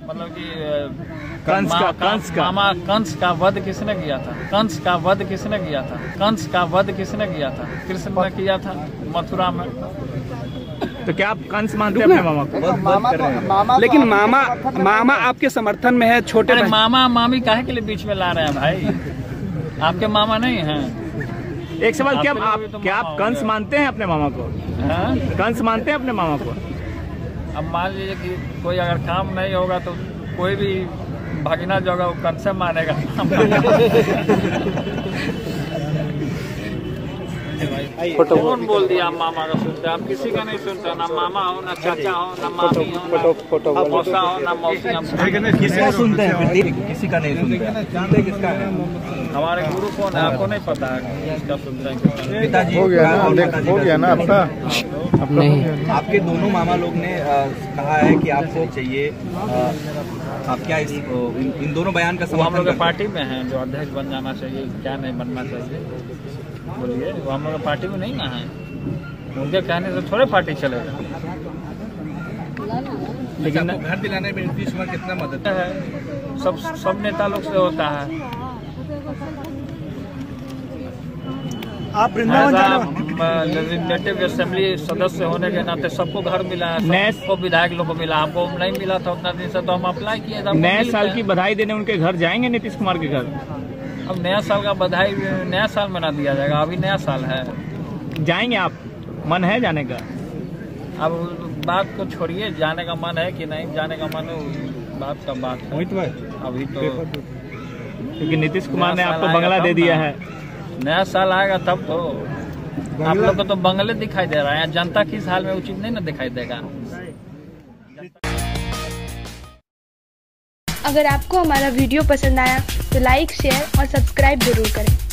मतलब कि कंस का वध किसने किया था? कंस का वध किसने किया था? कंस का वध किसने किया था? कृष्ण ने किया था मथुरा में। तो क्या आप कंस मानते हैं अपने मामा को? मामा लेकिन मामा आपके समर्थन में है। छोटे मामा मामी काहे के लिए बीच में ला रहे हैं भाई? आपके मामा नहीं हैं? एक सवाल, क्या आप कंस मानते हैं अपने मामा को? कंस मानते हैं अपने मामा को? अब मान लीजिए कि कोई अगर काम नहीं होगा तो कोई भी भगना जो होगा वो कंस से मानेगा। कौन बोल दिया आप मामा का सुनते? आप किसी का नहीं सुनते, ना मामा हो, ना चाचा हो, ना मामी हो, ना मौसा हो, ना मौसी। किसका सुनते हैं? किसी का नहीं सुनते। जानते किसका है? हमारे गुरु कौन है आपको नहीं पता है? किसका सुनते हैं? पिताजी हो गया ना आपका? नहीं, आपके दोनों मामा लोग ने कहा है कि आपको चाहिए। आप क्या इन दोनों बयान का समर्थन? हम लोग पार्टी में हैं, जो अध्यक्ष बन जाना चाहिए, क्या नहीं बनना चाहिए बोलिए। वो हम लोग पार्टी में नहीं ना है, उनके कहने से थोड़े पार्टी चलेगा। लेकिन घर दिलाने में नीतीश कुमार कितना मदद है? सब नेता लोग से होता है। आप लेजिस्लेटिव असेंबली सदस्य होने के नाते सबको घर मिला है, सबको विधायक लोग को मिला। हमको नहीं मिला था उतना दिन से, तो हम अप्लाई किए थे। नए साल की बधाई देने उनके घर जाएंगे नीतीश कुमार के घर? अब नया साल का बधाई नया साल में ना दिया जाएगा, अभी नया साल है। जाएंगे आप? मन है जाने का? अब बात को छोड़िए, जाने का मन है कि नहीं जाने का मन है, बात का बात है। अभी तो क्योंकि नीतीश कुमार ने आपको बंगला दे दिया है। नया साल आएगा तब तो। आप लोग को तो बंगले दिखाई दे रहा है, जनता किस हाल में उचित नहीं ना दिखाई देगा। अगर आपको हमारा वीडियो पसंद आया तो लाइक, शेयर और सब्सक्राइब जरूर करें।